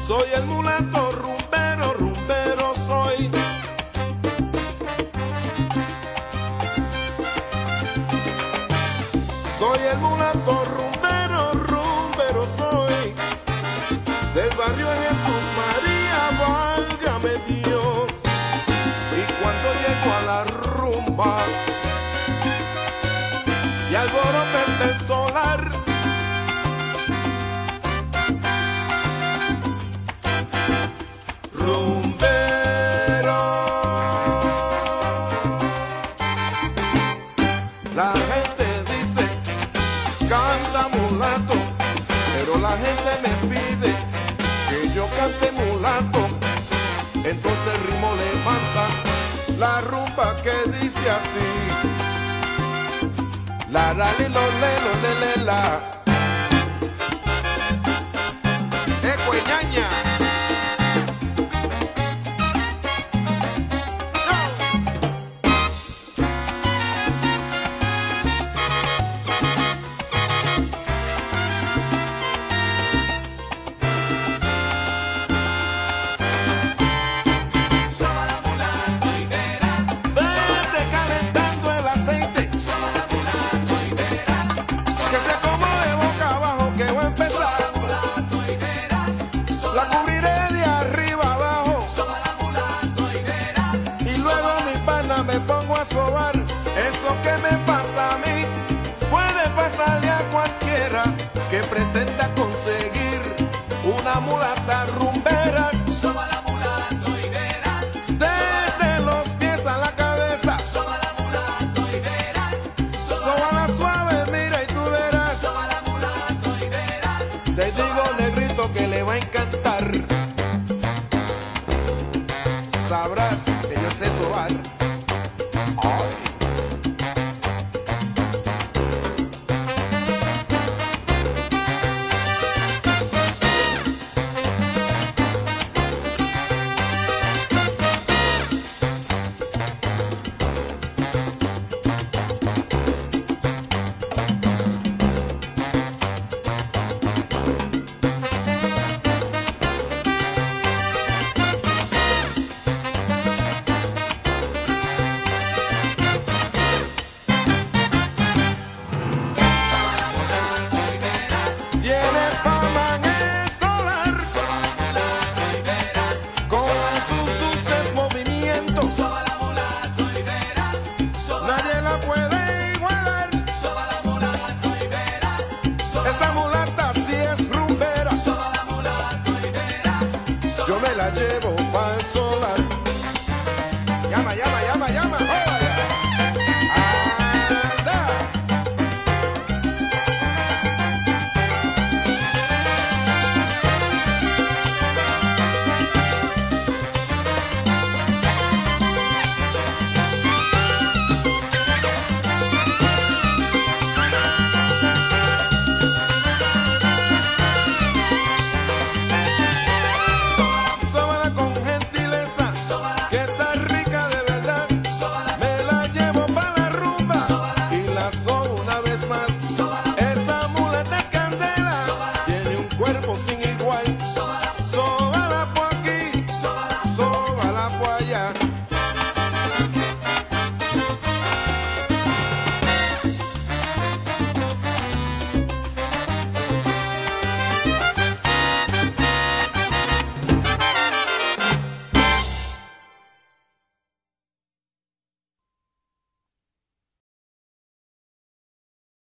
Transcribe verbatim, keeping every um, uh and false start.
Soy el mulato rumbero, rumbero soy. Soy el mulato rumbero, rumbero soy. Del barrio Jesús María, válgame Dios. Y cuando llego a la rumba, si alborota está el solar, rumbero. La gente dice, canta mulato, pero la gente me pide que yo cante mulato. Entonces el ritmo levanta la rumba que dice así: la la li lo le lo le le la. Ecueñaña. Eso que me pasa a mí puede pasarle a cualquiera que pretenda conseguir una mulata rumbera. Sóbala mulato y verás. Desde los pies a la cabeza. Sóbala mulato y verás. Sóbala suave, mira y tú verás. Sóbala mulato y verás. Te digo, negrito, que le va a encantar. Sabrás que yo sé sobar. Yo me la llevo.